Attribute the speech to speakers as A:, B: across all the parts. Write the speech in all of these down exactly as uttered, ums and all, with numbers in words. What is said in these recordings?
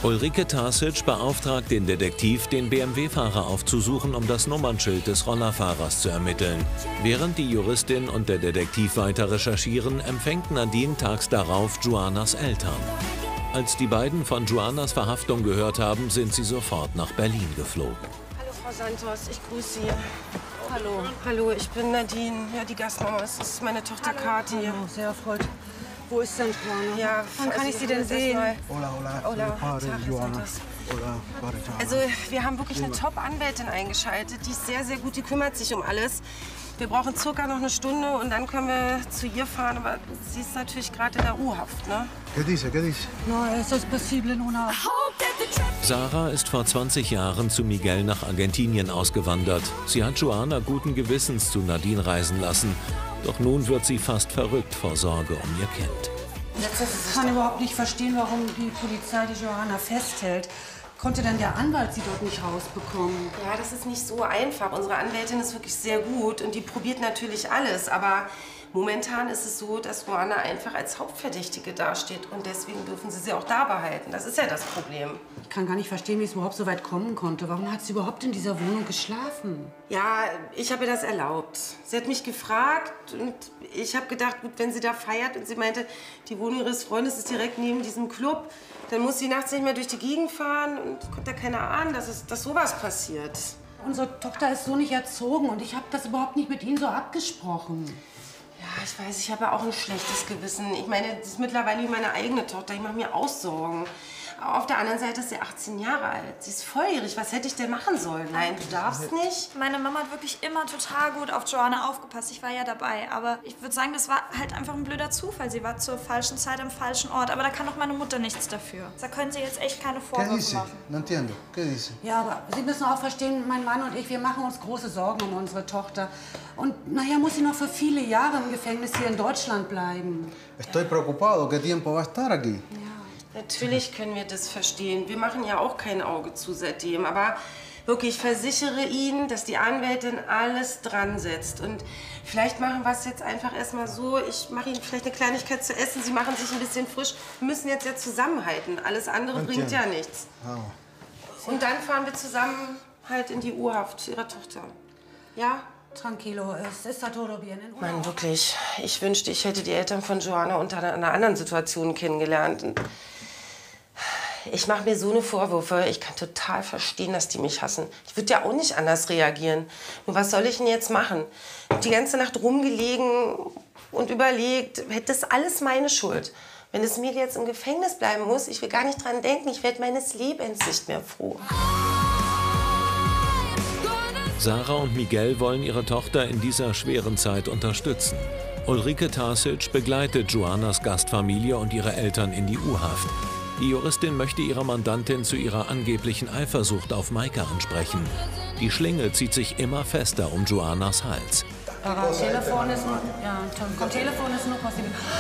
A: Ulrike Tasic beauftragt den Detektiv, den B M W-Fahrer aufzusuchen, um das Nummernschild des Rollerfahrers zu ermitteln. Während die Juristin und der Detektiv weiter recherchieren, empfängt Nadine tags darauf Joannas Eltern. Als die beiden von Joannas Verhaftung gehört haben, sind sie sofort nach Berlin geflogen.
B: Hallo Frau Santos, ich grüße Sie. Hallo. Hallo, ich bin Nadine, ja, die Gastmama. Es ist meine Tochter Kathi.
C: Hallo, sehr erfreut. Wo ist denn Joanna?
B: Ja,
C: wann kann ich sie denn sehen?
B: Hola, hola. Hola, Joanna. Also, wir haben wirklich eine Top-Anwältin eingeschaltet. Die ist sehr, sehr gut, die kümmert sich um alles. Wir brauchen circa noch eine Stunde und dann können wir zu ihr fahren. Aber sie ist natürlich gerade in der U-Haft, ne?
D: ¿Qué dice? ¿Qué dice?
C: No, eso es posible, Nuna.
A: Sarah ist vor zwanzig Jahren zu Miguel nach Argentinien ausgewandert. Sie hat Joanna guten Gewissens zu Nadine reisen lassen. Doch nun wird sie fast verrückt vor Sorge um ihr Kind.
C: Ich kann überhaupt nicht verstehen, warum die Polizei die Joanna festhält. Konnte denn der Anwalt sie dort nicht rausbekommen?
B: Ja, das ist nicht so einfach. Unsere Anwältin ist wirklich sehr gut und die probiert natürlich alles. Aber momentan ist es so, dass Joanna einfach als Hauptverdächtige dasteht. Und deswegen dürfen sie sie auch da behalten. Das ist ja das Problem.
C: Ich kann gar nicht verstehen, wie es überhaupt so weit kommen konnte. Warum hat sie überhaupt in dieser Wohnung geschlafen?
B: Ja, ich habe ihr das erlaubt. Sie hat mich gefragt und ich habe gedacht, gut, wenn sie da feiert und sie meinte, die Wohnung ihres Freundes ist direkt neben diesem Club, dann muss sie nachts nicht mehr durch die Gegend fahren und konnte ja keiner ahnen, dass, es, dass sowas passiert.
C: Unsere Tochter ist so nicht erzogen und ich habe das überhaupt nicht mit Ihnen so abgesprochen.
B: Ja, ich weiß, ich habe ja auch ein schlechtes Gewissen. Ich meine, das ist mittlerweile wie meine eigene Tochter. Ich mache mir auch Sorgen. Auf der anderen Seite ist sie achtzehn Jahre alt. Sie ist volljährig. Was hätte ich denn machen sollen? Nein, du darfst nicht.
E: Meine Mama hat wirklich immer total gut auf Joanna aufgepasst. Ich war ja dabei. Aber ich würde sagen, das war halt einfach ein blöder Zufall. Sie war zur falschen Zeit am falschen Ort. Aber da kann auch meine Mutter nichts dafür. Da können Sie jetzt echt keine Vorwürfe machen.
D: No entiendo. ¿Qué dice?
C: Ja, aber Sie müssen auch verstehen, mein Mann und ich, wir machen uns große Sorgen um unsere Tochter. Und nachher muss sie noch für viele Jahre im Gefängnis hier in Deutschland bleiben.
D: Estoy preocupado. ¿Qué tiempo va a estar aquí?
B: Natürlich können wir das verstehen. Wir machen ja auch kein Auge zu seitdem. Aber wirklich, ich versichere Ihnen, dass die Anwältin alles dran setzt. Und vielleicht machen wir es jetzt einfach erstmal so. Ich mache Ihnen vielleicht eine Kleinigkeit zu essen. Sie machen sich ein bisschen frisch. Wir müssen jetzt ja zusammenhalten. Alles andere bringt ja nichts. Und dann fahren wir zusammen halt in die U-Haft zu Ihrer Tochter. Ja?
C: Tranquilo, es ist todo bien.
B: Mann, wirklich. Ich wünschte, ich hätte die Eltern von Joanna unter einer anderen Situation kennengelernt. Und ich mache mir so eine Vorwürfe. Ich kann total verstehen, dass die mich hassen. Ich würde ja auch nicht anders reagieren. Nur was soll ich denn jetzt machen? Ich habe die ganze Nacht rumgelegen und überlegt, hätte das alles meine Schuld. Wenn es mir jetzt im Gefängnis bleiben muss, ich will gar nicht dran denken, ich werde meines Lebens nicht mehr froh.
A: Sarah und Miguel wollen ihre Tochter in dieser schweren Zeit unterstützen. Ulrike Tasic begleitet Joannas Gastfamilie und ihre Eltern in die U-Haft. Die Juristin möchte ihre Mandantin zu ihrer angeblichen Eifersucht auf Maike ansprechen. Die Schlinge zieht sich immer fester um Joannas Hals.
C: Aber Telefon ist noch, ja, komm, Telefon ist noch was.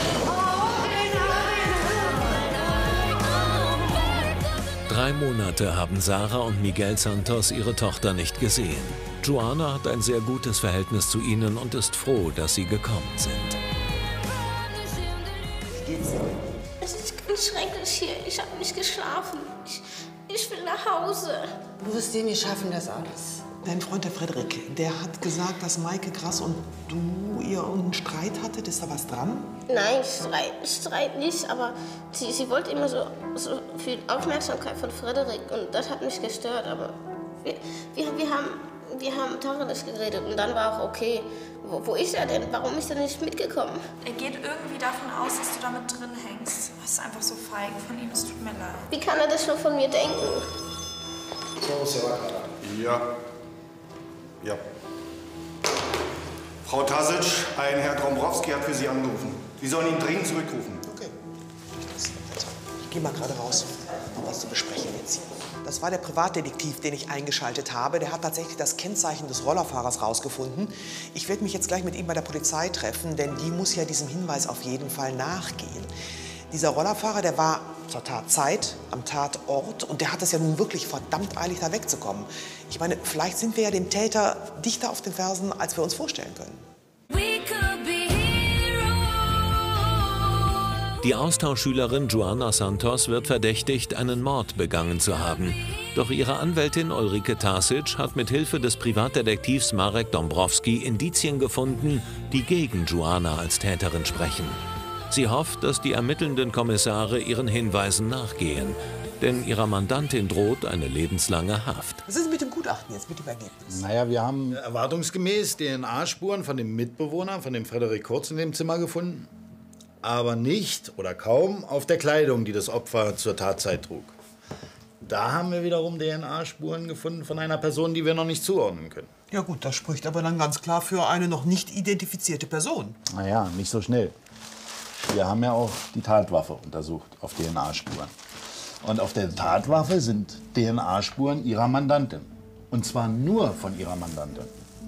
A: Drei Monate haben Sarah und Miguel Santos ihre Tochter nicht gesehen. Joanna hat ein sehr gutes Verhältnis zu ihnen und ist froh, dass sie gekommen sind.
F: Es ist ganz schrecklich hier. Ich habe nicht geschlafen. Ich, ich will nach Hause.
C: Du wirst sehen, wir schaffen das alles.
G: Dein Freund, der Frederik, der hat gesagt, dass Maike Grass und du ihr einen Streit hattet. Ist da was dran?
F: Nein, Streit, Streit nicht, aber sie, sie wollte immer so, so viel Aufmerksamkeit von Frederik und das hat mich gestört. Aber wir, wir, wir haben, wir haben Tacheles geredet und dann war auch okay. Wo, wo ist er denn? Warum ist er nicht mitgekommen?
E: Er geht irgendwie davon aus, dass du da mit drin hängst. Das ist einfach so feige von ihm, es tut mir leid.
F: Wie kann er das schon von mir denken?
D: Todo se va a aclarar.
H: Ja. Ja. Frau Tasic, ein Herr Dombrowski hat für Sie angerufen. Sie sollen ihn dringend zurückrufen.
G: Okay. Ich gehe mal gerade raus, um was zu besprechen jetzt. Das war der Privatdetektiv, den ich eingeschaltet habe. Der hat tatsächlich das Kennzeichen des Rollerfahrers rausgefunden. Ich werde mich jetzt gleich mit ihm bei der Polizei treffen, denn die muss ja diesem Hinweis auf jeden Fall nachgehen. Dieser Rollerfahrer, der war zur Tatzeit am Tatort und der hat es ja nun wirklich verdammt eilig, da wegzukommen. Ich meine, vielleicht sind wir ja dem Täter dichter auf den Fersen, als wir uns vorstellen können.
A: Die Austauschschülerin Joana Santos wird verdächtigt, einen Mord begangen zu haben. Doch ihre Anwältin Ulrike Tasic hat mit Hilfe des Privatdetektivs Marek Dąbrowski Indizien gefunden, die gegen Joana als Täterin sprechen. Sie hofft, dass die ermittelnden Kommissare ihren Hinweisen nachgehen. Denn ihrer Mandantin droht eine lebenslange Haft.
G: Was ist mit dem Gutachten jetzt, mit dem Ergebnis?
I: Naja, wir haben erwartungsgemäß D N A-Spuren von dem Mitbewohner, von dem Frederik Kurz, in dem Zimmer gefunden. Aber nicht oder kaum auf der Kleidung, die das Opfer zur Tatzeit trug. Da haben wir wiederum D N A-Spuren gefunden von einer Person, die wir noch nicht zuordnen können.
G: Ja gut, das spricht aber dann ganz klar für eine noch nicht identifizierte Person.
I: Naja, nicht so schnell. Wir haben ja auch die Tatwaffe untersucht auf D N A-Spuren. Und auf der Tatwaffe sind D N A-Spuren ihrer Mandantin. Und zwar nur von ihrer Mandantin.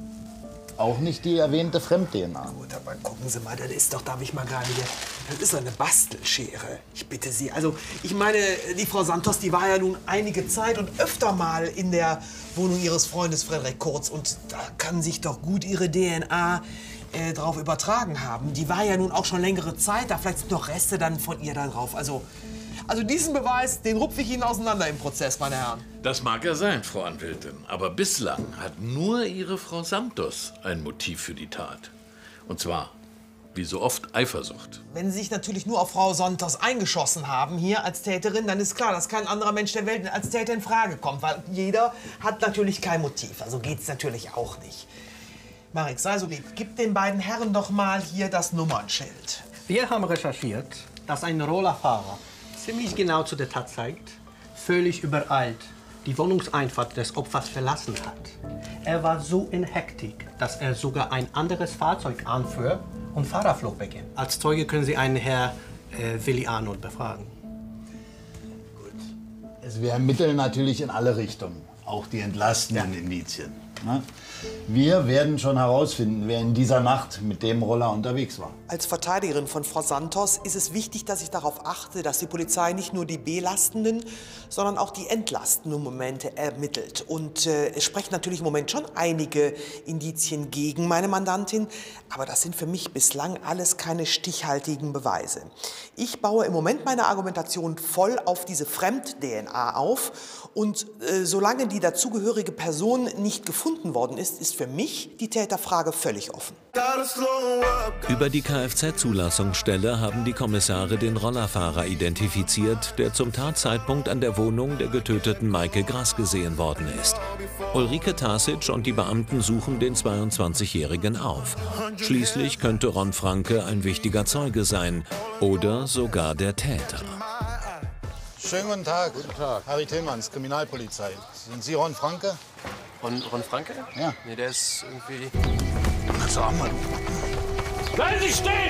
I: Auch nicht die erwähnte Fremd-D N A.
G: Gut, aber gucken Sie mal, das ist doch, darf ich mal gerade hier, das ist doch eine Bastelschere. Ich bitte Sie. Also, ich meine, die Frau Santos, die war ja nun einige Zeit und öfter mal in der Wohnung ihres Freundes Frederik Kurz. Und da kann sich doch gut ihre D N A äh, drauf übertragen haben. Die war ja nun auch schon längere Zeit da. Vielleicht sind noch Reste dann von ihr da drauf. Also, also diesen Beweis, den rupfe ich Ihnen auseinander im Prozess, meine Herren.
J: Das mag ja sein, Frau Anwältin. Aber bislang hat nur Ihre Frau Santos ein Motiv für die Tat. Und zwar, wie so oft, Eifersucht.
G: Wenn Sie sich natürlich nur auf Frau Santos eingeschossen haben, hier als Täterin, dann ist klar, dass kein anderer Mensch der Welt als Täter in Frage kommt. Weil jeder hat natürlich kein Motiv. Also geht's natürlich auch nicht. Marek, sei so lieb, gib den beiden Herren doch mal hier das Nummernschild.
K: Wir haben recherchiert, dass ein Rollerfahrer ziemlich genau zu der Tatzeit völlig übereilt die Wohnungseinfahrt des Opfers verlassen hat. Er war so in Hektik, dass er sogar ein anderes Fahrzeug anfuhr und Fahrerflucht begann. Als Zeuge können Sie einen Herrn äh, Willi Arnold befragen.
I: Gut. Also wir ermitteln natürlich in alle Richtungen, auch die entlastenden ja. Indizien. Ne? Wir werden schon herausfinden, wer in dieser Nacht mit dem Roller unterwegs war.
G: Als Verteidigerin von Frau Santos ist es wichtig, dass ich darauf achte, dass die Polizei nicht nur die belastenden, sondern auch die entlastenden Momente ermittelt. Und äh, es sprechen natürlich im Moment schon einige Indizien gegen meine Mandantin, aber das sind für mich bislang alles keine stichhaltigen Beweise. Ich baue im Moment meine Argumentation voll auf diese Fremd-D N A auf und äh, solange die dazugehörige Person nicht gefunden worden ist, ist für mich die Täterfrage völlig offen.
A: Über die Kfz-Zulassungsstelle haben die Kommissare den Rollerfahrer identifiziert, der zum Tatzeitpunkt an der Wohnung der getöteten Maike Grass gesehen worden ist. Ulrike Tasic und die Beamten suchen den zweiundzwanzigjährigen auf. Schließlich könnte Ron Franke ein wichtiger Zeuge sein oder sogar der Täter.
I: Schönen guten Tag. Guten Tag. Harry Tillmanns, Kriminalpolizei. Sind Sie Ron Franke?
L: Ron, Ron Franke?
I: Ja.
L: Nee, der ist irgendwie...
I: Na, sag mal, du.
L: Bleiben Sie stehen!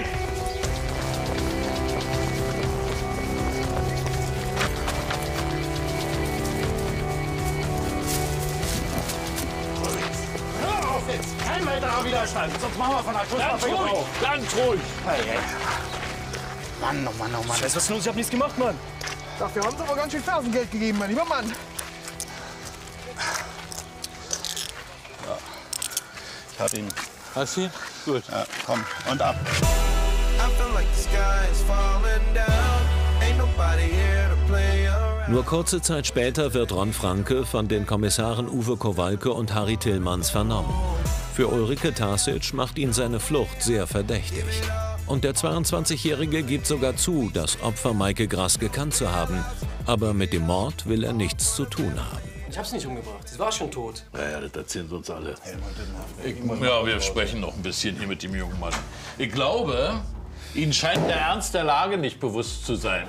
I: Hör auf jetzt! Kein weiterer Widerstand, sonst machen wir von der Schusswaffe Gebrauch.
L: Ganz ruhig!
I: Hey, hey. Mann, oh Mann, oh Mann.
L: Scheiße, was ist los? Ich hab nichts gemacht, Mann.
G: Dafür haben Sie aber ganz schön Fersengeld gegeben, mein lieber Mann.
I: Ich hab ihn.
L: Hast du ihn? Gut.
I: Ja, komm, und ab.
A: Nur kurze Zeit später wird Ron Franke von den Kommissaren Uwe Kowalke und Harry Tillmanns vernommen. Für Ulrike Tasic macht ihn seine Flucht sehr verdächtig. Und der zweiundzwanzigjährige gibt sogar zu, das Opfer Maike Grass gekannt zu haben. Aber mit dem Mord will er nichts zu tun haben.
L: Ich hab's nicht umgebracht. Sie war schon tot.
J: Ja, ja, das erzählen sie uns alle. Ich, ja, wir sprechen noch ein bisschen hier mit dem jungen Mann. Ich glaube, Ihnen scheint der Ernst der Lage nicht bewusst zu sein.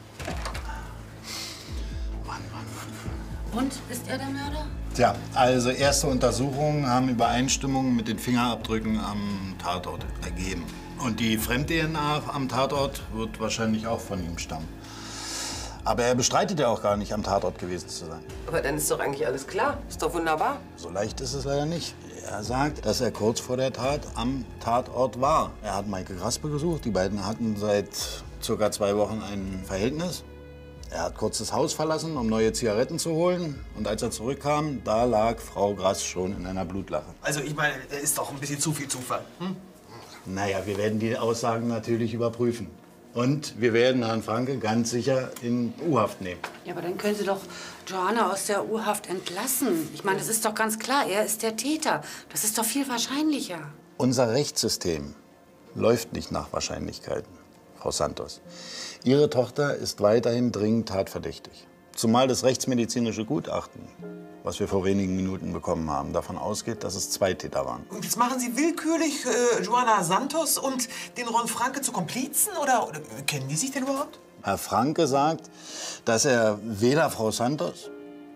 I: Mann, Mann, Mann.
C: Und, ist er der Mörder?
I: Tja, also erste Untersuchungen haben Übereinstimmungen mit den Fingerabdrücken am Tatort ergeben. Und die Fremd-D N A am Tatort wird wahrscheinlich auch von ihm stammen. Aber er bestreitet ja auch gar nicht, am Tatort gewesen zu sein.
B: Aber dann ist doch eigentlich alles klar. Ist doch wunderbar.
I: So leicht ist es leider nicht. Er sagt, dass er kurz vor der Tat am Tatort war. Er hat Maike Grass besucht. Die beiden hatten seit circa zwei Wochen ein Verhältnis. Er hat kurz das Haus verlassen, um neue Zigaretten zu holen. Und als er zurückkam, da lag Frau Grass schon in einer Blutlache.
G: Also ich meine, das ist doch ein bisschen zu viel Zufall. Hm?
I: Naja, wir werden die Aussagen natürlich überprüfen. Und wir werden Herrn Franke ganz sicher in U-Haft nehmen.
C: Ja, aber dann können Sie doch Johanna aus der U-Haft entlassen. Ich meine, das ist doch ganz klar, er ist der Täter. Das ist doch viel wahrscheinlicher.
I: Unser Rechtssystem läuft nicht nach Wahrscheinlichkeiten, Frau Santos. Ihre Tochter ist weiterhin dringend tatverdächtig. Zumal das rechtsmedizinische Gutachten, was wir vor wenigen Minuten bekommen haben, davon ausgeht, dass es zwei Täter waren.
G: Und jetzt machen Sie willkürlich äh, Johanna Santos und den Ron Franke zu Komplizen? Oder, oder kennen die sich denn überhaupt?
I: Herr Franke sagt, dass er weder Frau Santos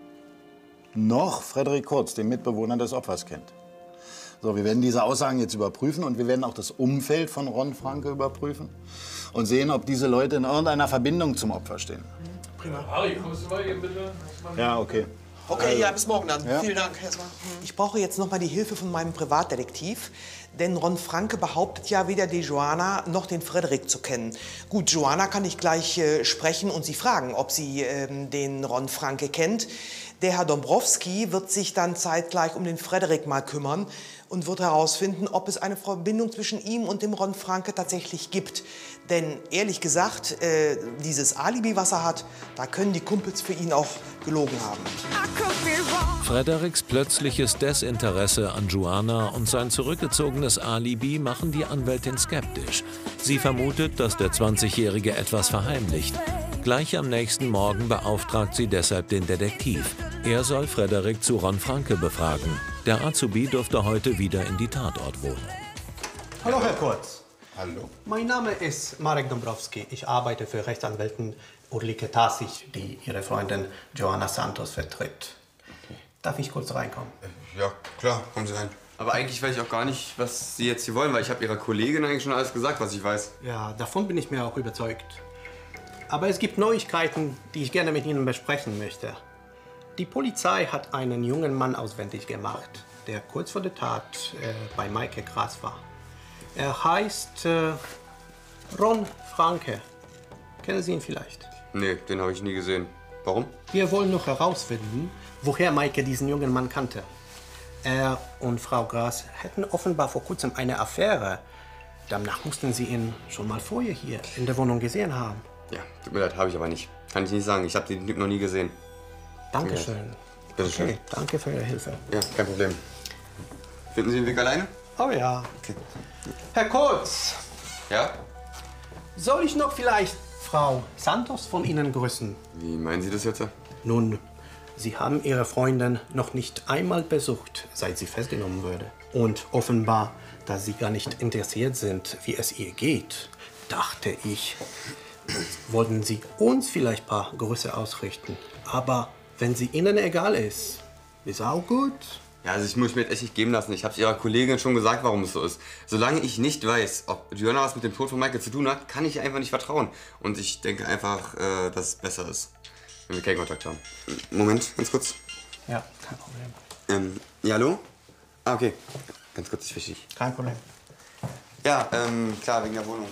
I: noch Frederik Kurz, den Mitbewohner des Opfers, kennt. So, wir werden diese Aussagen jetzt überprüfen und wir werden auch das Umfeld von Ron Franke überprüfen und sehen, ob diese Leute in irgendeiner Verbindung zum Opfer stehen.
J: Prima. Harry, kommst du mal hier bitte?
I: Ja, okay.
G: Okay, ja, bis morgen dann.
I: Ja.
G: Vielen Dank, Herr Swan. Ich brauche jetzt noch mal die Hilfe von meinem Privatdetektiv. Denn Ron Franke behauptet ja weder die Johanna noch den Frederik zu kennen. Gut, Johanna kann ich gleich äh, sprechen und sie fragen, ob sie ähm, den Ron Franke kennt. Der Herr Dombrowski wird sich dann zeitgleich um den Frederik mal kümmern und wird herausfinden, ob es eine Verbindung zwischen ihm und dem Ron Franke tatsächlich gibt. Denn ehrlich gesagt, äh, dieses Alibi, was er hat, da können die Kumpels für ihn auch gelogen haben.
A: Frederiks plötzliches Desinteresse an Johanna und sein zurückgezogenes Alibi machen die Anwältin skeptisch. Sie vermutet, dass der zwanzigjährige etwas verheimlicht. Gleich am nächsten Morgen beauftragt sie deshalb den Detektiv. Er soll Frederik zu Ron Franke befragen. Der Azubi dürfte heute wieder in die Tatortwohnung.
K: Hallo, Herr Kurz.
I: Hallo.
K: Mein Name ist Marek Dombrowski. Ich arbeite für Rechtsanwältin Ulrike Tasic, die ihre Freundin Johanna Santos vertritt. Darf ich kurz reinkommen?
M: Ja, klar, kommen Sie rein. Aber eigentlich weiß ich auch gar nicht, was Sie jetzt hier wollen, weil ich habe Ihrer Kollegin eigentlich schon alles gesagt, was ich weiß.
K: Ja, davon bin ich mir auch überzeugt. Aber es gibt Neuigkeiten, die ich gerne mit Ihnen besprechen möchte. Die Polizei hat einen jungen Mann auswendig gemacht, der kurz vor der Tat äh, bei Maike Gras war. Er heißt äh, Ron Franke. Kennen Sie ihn vielleicht?
M: Nee, den habe ich nie gesehen. Warum?
K: Wir wollen noch herausfinden, woher Maike diesen jungen Mann kannte. Er und Frau Gras hätten offenbar vor kurzem eine Affäre. Danach mussten Sie ihn schon mal vorher hier in der Wohnung gesehen haben.
M: Ja, tut mir leid, habe ich aber nicht. Kann ich nicht sagen. Ich habe den Typ noch nie gesehen.
K: Dankeschön.
M: Bitte schön.
K: Okay, danke für Ihre Hilfe.
M: Ja, kein Problem. Finden Sie den Weg alleine?
K: Oh ja.
M: Okay.
K: Herr Kurz,
M: Ja?
K: soll ich noch vielleicht Frau Santos von Ihnen grüßen?
M: Wie meinen Sie das jetzt?
K: Nun, Sie haben Ihre Freundin noch nicht einmal besucht, seit sie festgenommen wurde. Und offenbar, da Sie gar nicht interessiert sind, wie es ihr geht, dachte ich, wollten Sie uns vielleicht ein paar Grüße ausrichten. Aber wenn sie Ihnen egal ist, ist auch gut.
M: Ja, also ich muss mir jetzt echt nicht geben lassen. Ich habe es Ihrer Kollegin schon gesagt, warum es so ist. Solange ich nicht weiß, ob Johanna was mit dem Tod von Michael zu tun hat, kann ich ihr einfach nicht vertrauen. Und ich denke einfach, äh, dass es besser ist, wenn wir keinen Kontakt haben. Moment, ganz kurz.
K: Ja, kein Problem.
M: Ähm, ja, hallo? Ah, okay. Ganz kurz, ist wichtig.
K: Kein Problem.
M: Ja, ähm, klar, wegen der Wohnung.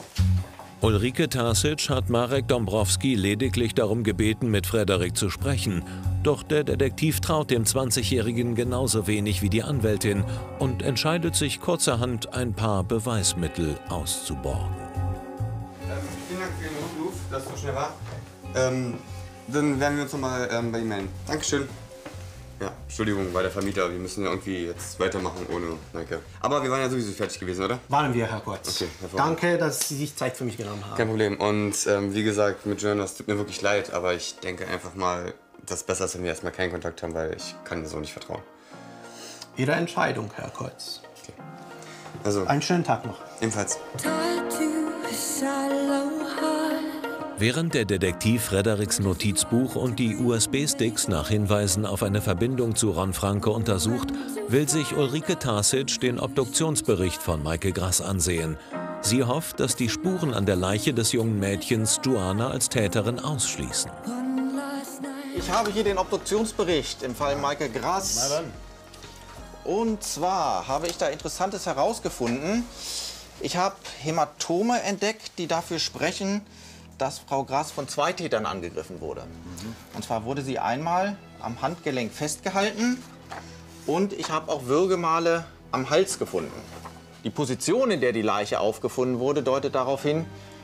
A: Ulrike Tasic hat Marek Dombrowski lediglich darum gebeten, mit Frederik zu sprechen. Doch der Detektiv traut dem zwanzigjährigen genauso wenig wie die Anwältin und entscheidet sich kurzerhand, ein paar Beweismittel auszuborgen.
M: Ähm, vielen Dank für Ihren Rückruf, dass es so schnell war. Ähm, dann werden wir uns nochmal ähm, bei Ihnen melden. Dankeschön. Ja, Entschuldigung, war der Vermieter. Wir müssen ja irgendwie jetzt weitermachen ohne Maike. Aber wir waren ja sowieso fertig gewesen, oder?
K: Waren wir, Herr Kurz.
M: Okay, hervorragend.
K: Danke, dass Sie sich Zeit für mich genommen haben.
M: Kein Problem. Und ähm, wie gesagt, mit Johanna, es tut mir wirklich leid, aber ich denke einfach mal, dass es besser ist, wenn wir erstmal keinen Kontakt haben, weil ich kann ihr so nicht vertrauen.
K: Ihre Entscheidung, Herr Kurz.
M: Okay. Also,
K: einen schönen Tag noch.
M: Ebenfalls.
A: Während der Detektiv Frederiks Notizbuch und die U S B-Sticks nach Hinweisen auf eine Verbindung zu Ron Franke untersucht, will sich Ulrike Tasic den Obduktionsbericht von Maike Gras ansehen. Sie hofft, dass die Spuren an der Leiche des jungen Mädchens Johanna als Täterin ausschließen.
N: Ich habe hier den Obduktionsbericht im Fall Maike Gras.
I: Na dann.
N: Und zwar habe ich da Interessantes herausgefunden. Ich habe Hämatome entdeckt, die dafür sprechen, dass Frau Gras von zwei Tätern angegriffen wurde. Mhm. Und zwar wurde sie einmal am Handgelenk festgehalten und ich habe auch Würgemale am Hals gefunden. Die Position, in der die Leiche aufgefunden wurde, deutet darauf hin,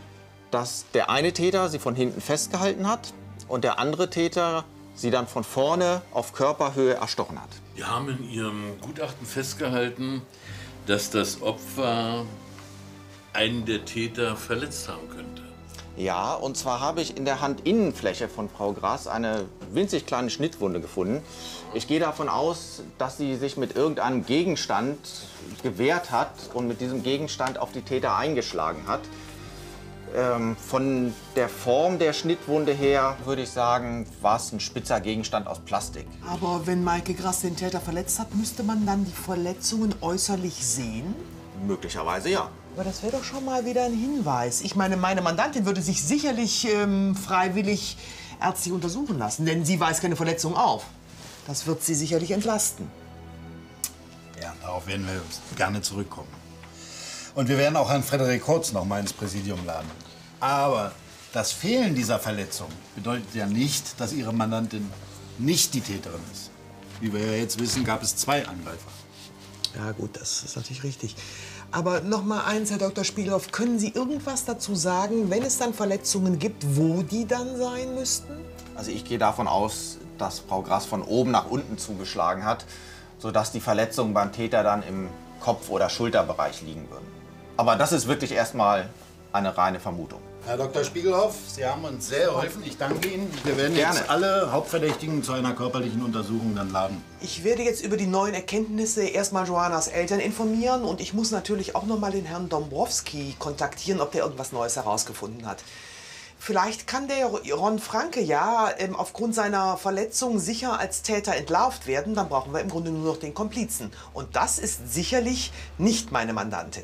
N: dass der eine Täter sie von hinten festgehalten hat und der andere Täter sie dann von vorne auf Körperhöhe erstochen hat.
J: Wir haben in Ihrem Gutachten festgehalten, dass das Opfer einen der Täter verletzt haben könnte.
N: Ja, und zwar habe ich in der Handinnenfläche von Frau Grass eine winzig kleine Schnittwunde gefunden. Ich gehe davon aus, dass sie sich mit irgendeinem Gegenstand gewehrt hat und mit diesem Gegenstand auf die Täter eingeschlagen hat. Ähm, von der Form der Schnittwunde her würde ich sagen, war es ein spitzer Gegenstand aus Plastik.
G: Aber wenn Maike Grass den Täter verletzt hat, müsste man dann die Verletzungen äußerlich sehen?
N: Möglicherweise ja.
G: Aber das wäre doch schon mal wieder ein Hinweis. Ich meine, meine Mandantin würde sich sicherlich ähm, freiwillig ärztlich untersuchen lassen, denn sie weist keine Verletzung auf. Das wird sie sicherlich entlasten.
I: Ja, darauf werden wir gerne zurückkommen. Und wir werden auch Herrn Frederik Kurz noch mal ins Präsidium laden. Aber das Fehlen dieser Verletzung bedeutet ja nicht, dass Ihre Mandantin nicht die Täterin ist. Wie wir ja jetzt wissen, gab es zwei Angreifer.
G: Ja gut, das ist natürlich richtig. Aber noch mal eins, Herr Doktor Spiegelhoff, können Sie irgendwas dazu sagen, wenn es dann Verletzungen gibt, wo die dann sein müssten?
N: Also ich gehe davon aus, dass Frau Grass von oben nach unten zugeschlagen hat, sodass die Verletzungen beim Täter dann im Kopf- oder Schulterbereich liegen würden. Aber das ist wirklich erstmal eine reine Vermutung.
I: Herr Doktor Spiegelhoff, Sie haben uns sehr geholfen. Ich danke Ihnen. Wir werden
N: Gerne.
I: jetzt alle Hauptverdächtigen zu einer körperlichen Untersuchung dann laden.
G: Ich werde jetzt über die neuen Erkenntnisse erstmal Joannas Eltern informieren und ich muss natürlich auch noch mal den Herrn Dombrowski kontaktieren, ob der irgendwas Neues herausgefunden hat. Vielleicht kann der Ron Franke ja ähm, aufgrund seiner Verletzung sicher als Täter entlarvt werden. Dann brauchen wir im Grunde nur noch den Komplizen. Und das ist sicherlich nicht meine Mandantin.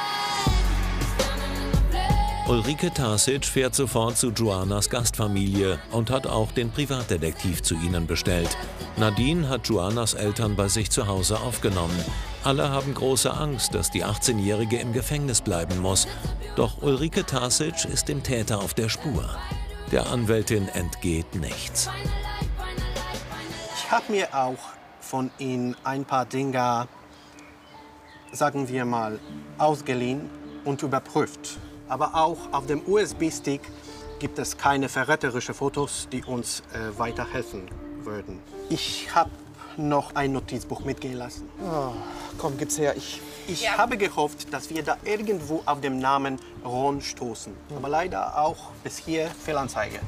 A: Ulrike Tasic fährt sofort zu Joannas Gastfamilie und hat auch den Privatdetektiv zu ihnen bestellt. Nadine hat Joannas Eltern bei sich zu Hause aufgenommen. Alle haben große Angst, dass die achtzehnjährige im Gefängnis bleiben muss. Doch Ulrike Tasic ist dem Täter auf der Spur. Der Anwältin entgeht nichts.
K: Ich habe mir auch von ihm ein paar Dinge, sagen wir mal, ausgeliehen und überprüft. Aber auch auf dem U S B-Stick gibt es keine verräterischen Fotos, die uns äh, weiterhelfen würden. Ich habe noch ein Notizbuch mitgehen lassen.
G: Oh, komm, gib's her. Ich,
K: ich ja. habe gehofft, dass wir da irgendwo auf den Namen Ron stoßen. Hm. Aber leider auch bis hier Fehlanzeige.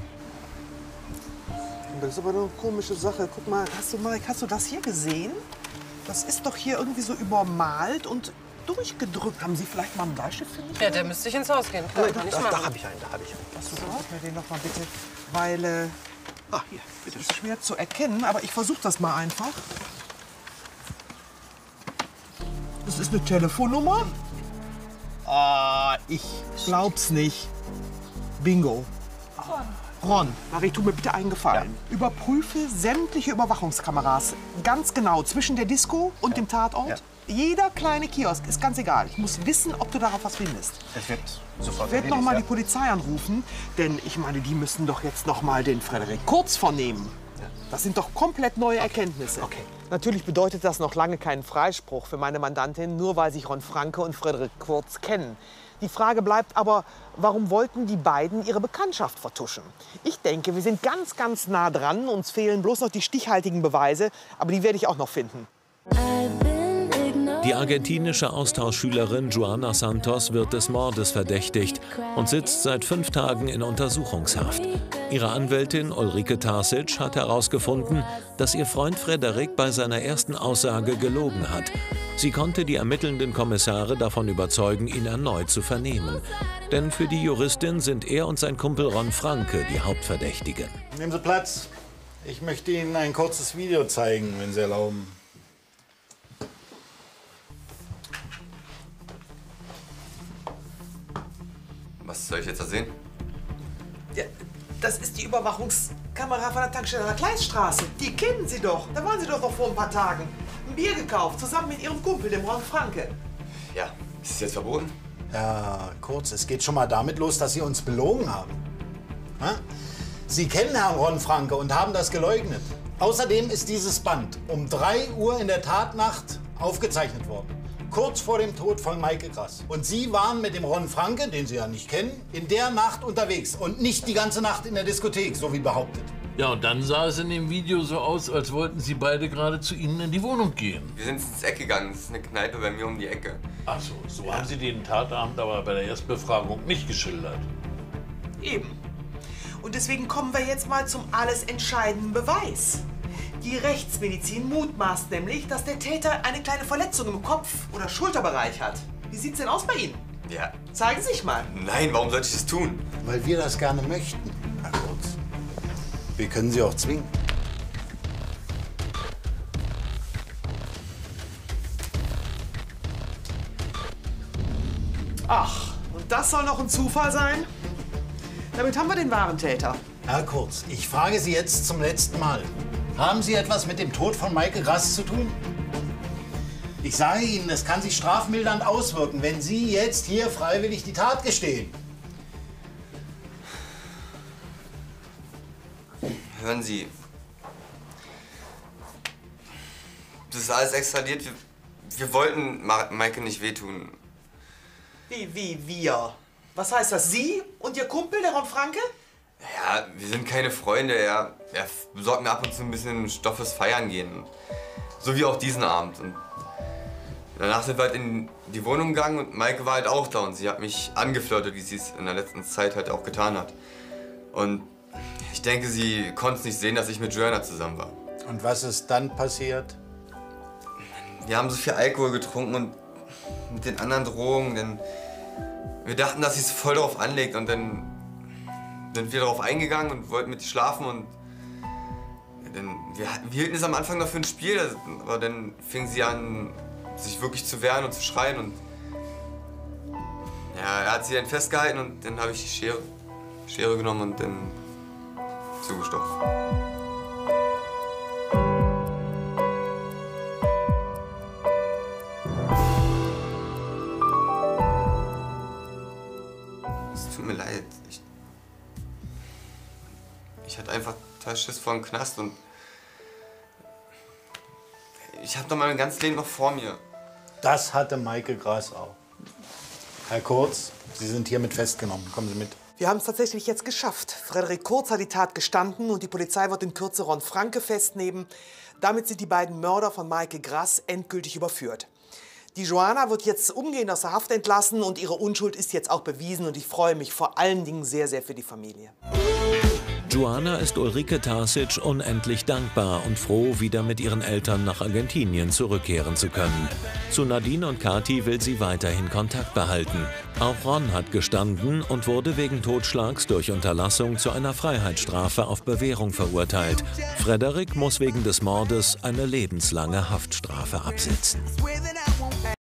G: Das ist aber eine komische Sache. Guck mal, hast du, Marek, hast du das hier gesehen? Das ist doch hier irgendwie so übermalt und durchgedrückt. Haben Sie vielleicht mal einen Bleistift für mich?
B: Ja, der müsste ich ins Haus gehen. Klar,
K: Nein,
B: kann ich
K: da,
B: machen.
K: da habe ich einen, da habe ich einen.
G: Hast du da? Gib mir den noch mal bitte, weil äh,
K: ah, hier, bitte.
G: Das ist schwer zu erkennen, aber ich versuche das mal einfach. Das ist eine Telefonnummer. Ah, ich glaub's nicht. Bingo. Ron, Marie, tu mir bitte einen Gefallen. Ja. Überprüfe sämtliche Überwachungskameras ganz genau zwischen der Disco und ja. dem Tatort. Ja. Jeder kleine Kiosk, ist ganz egal. Ich muss wissen, ob du darauf was findest.
K: Das wird sofort.
G: Ich werde noch mal ja. die Polizei anrufen, denn ich meine, die müssen doch jetzt noch mal den Frederik Kurz vernehmen. Ja. Das sind doch komplett neue okay. Erkenntnisse.
K: Okay.
G: Natürlich bedeutet das noch lange keinen Freispruch für meine Mandantin, nur weil sich Ron Franke und Frederik Kurz kennen. Die Frage bleibt aber, warum wollten die beiden ihre Bekanntschaft vertuschen? Ich denke, wir sind ganz, ganz nah dran. Uns fehlen bloß noch die stichhaltigen Beweise, aber die werde ich auch noch finden.
A: Die argentinische Austauschschülerin Joana Santos wird des Mordes verdächtigt und sitzt seit fünf Tagen in Untersuchungshaft. Ihre Anwältin Ulrike Tasic hat herausgefunden, dass ihr Freund Frederik bei seiner ersten Aussage gelogen hat. Sie konnte die ermittelnden Kommissare davon überzeugen, ihn erneut zu vernehmen. Denn für die Juristin sind er und sein Kumpel Ron Franke die Hauptverdächtigen.
I: Nehmen Sie Platz. Ich möchte Ihnen ein kurzes Video zeigen, wenn Sie erlauben.
M: Was soll ich jetzt da sehen?
G: Ja, das ist die Überwachungskamera von der Tankstelle an der Kleiststraße. Die kennen Sie doch. Da waren Sie doch noch vor ein paar Tagen. Ein Bier gekauft, zusammen mit Ihrem Kumpel, dem Ron Franke.
M: Ja, ist es jetzt verboten?
I: Ja, kurz. Es geht schon mal damit los, dass Sie uns belogen haben. Ha? Sie kennen Herrn Ron Franke und haben das geleugnet. Außerdem ist dieses Band um drei Uhr in der Tatnacht aufgezeichnet worden. kurz vor dem Tod von Maike Grass. Und Sie waren mit dem Ron Franke, den Sie ja nicht kennen, in der Nacht unterwegs und nicht die ganze Nacht in der Diskothek, so wie behauptet.
J: Ja, und dann sah es in dem Video so aus, als wollten Sie beide gerade zu Ihnen in die Wohnung gehen.
M: Wir sind ins Eck gegangen, das ist eine Kneipe bei mir um die Ecke.
J: Ach so, so ja. Haben Sie den Tatabend aber bei der Erstbefragung nicht geschildert.
G: Eben. Und deswegen kommen wir jetzt mal zum alles entscheidenden Beweis. Die Rechtsmedizin mutmaßt nämlich, dass der Täter eine kleine Verletzung im Kopf- oder Schulterbereich hat. Wie sieht's denn aus bei Ihnen?
M: Ja.
G: Zeigen Sie sich mal.
M: Nein, warum sollte ich das tun?
I: Weil wir das gerne möchten, Herr Kurz. Wir können Sie auch zwingen.
G: Ach, und das soll noch ein Zufall sein? Damit haben wir den wahren Täter.
I: Herr Kurz, ich frage Sie jetzt zum letzten Mal. Haben Sie etwas mit dem Tod von Maike Grass zu tun? Ich sage Ihnen, es kann sich strafmildernd auswirken, wenn Sie jetzt hier freiwillig die Tat gestehen.
M: Hören Sie. Das ist alles extradiert. Wir, wir wollten Ma Maike nicht wehtun.
G: Wie, wie, wir? Was heißt das? Sie und Ihr Kumpel, der Ron Franke?
M: Ja, wir sind keine Freunde. Er, er besorgt mir ab und zu ein bisschen Stoff fürs Feiern gehen. So wie auch diesen Abend. Und danach sind wir halt in die Wohnung gegangen und Maike war halt auch da. Und sie hat mich angeflirtet, wie sie es in der letzten Zeit halt auch getan hat. Und ich denke, sie konnte es nicht sehen, dass ich mit Joanna zusammen war.
I: Und was ist dann passiert?
M: Wir haben so viel Alkohol getrunken und mit den anderen Drogen, denn wir dachten, dass sie es voll darauf anlegt und dann sind wir darauf eingegangen und wollten mit ihr schlafen und dann, wir, wir hielten es am Anfang noch für ein Spiel, aber dann fing sie an, sich wirklich zu wehren und zu schreien und ja, er hat sie dann festgehalten und dann habe ich die Schere, Schere genommen und dann zugestochen. Es tut mir leid. Ich, ich hatte einfach total Schiss vor dem Knast und ich habe doch mein ganzes Leben noch vor mir.
I: Das hatte Maike Grass auch. Herr Kurz, Sie sind hiermit festgenommen. Kommen Sie mit.
G: Wir haben es tatsächlich jetzt geschafft. Frederik Kurz hat die Tat gestanden und die Polizei wird in Kürze Ron Franke festnehmen. Damit sind die beiden Mörder von Maike Grass endgültig überführt. Die Joanna wird jetzt umgehend aus der Haft entlassen und ihre Unschuld ist jetzt auch bewiesen. Und ich freue mich vor allen Dingen sehr, sehr für die Familie.
A: Joanna ist Ulrike Tarsic unendlich dankbar und froh, wieder mit ihren Eltern nach Argentinien zurückkehren zu können. Zu Nadine und Kathi will sie weiterhin Kontakt behalten. Auch Ron hat gestanden und wurde wegen Totschlags durch Unterlassung zu einer Freiheitsstrafe auf Bewährung verurteilt. Frederik muss wegen des Mordes eine lebenslange Haftstrafe absitzen.